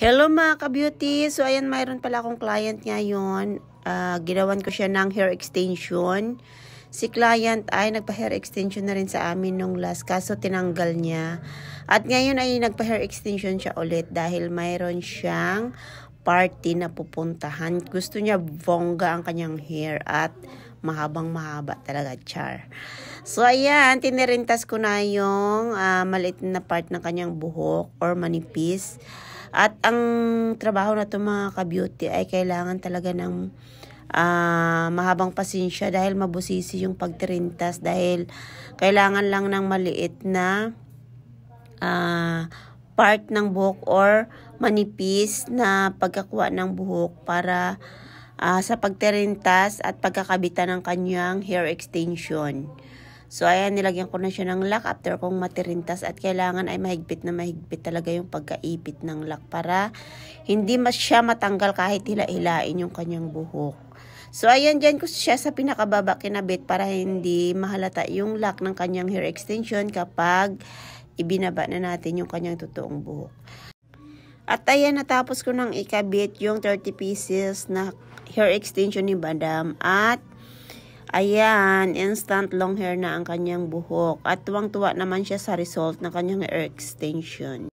Hello mga ka-beauty! So ayan, mayroon pala akong client ngayon. Ginawan ko siya ng hair extension. Si client ay nagpa-hair extension na rin sa amin nung last, kaso tinanggal niya. At ngayon ay nagpa-hair extension siya ulit dahil mayroon siyang party na pupuntahan. Gusto niya bongga ang kanyang hair at mahabang mahaba talaga, char. So ayan, tinirintas ko na yung maliit na part ng kanyang buhok or manipis. At ang trabaho na ito mga ka-beauty ay kailangan talaga ng mahabang pasensya dahil mabusisi yung pagtirintas, dahil kailangan lang ng maliit na part ng buhok or manipis na pagkakuha ng buhok para sa pagtirintas at pagkakabitan ng kanyang hair extension. So ayan, nilagyan ko na siya ng lock after kong matirintas, at kailangan ay mahigpit na mahigpit talaga yung pagkaipit ng lock para hindi siya matanggal kahit hila-hilain yung kanyang buhok. So ayan, dyan ko siya sa pinakababa kinabit para hindi mahalata yung lock ng kanyang hair extension kapag ibinaba na natin yung kanyang totoong buhok. At ayan, natapos ko nang ikabit yung 30 pieces na hair extension ni Madam, at ayan, instant long hair na ang kanyang buhok. At tuwang-tuwa naman siya sa result ng kanyang hair extension.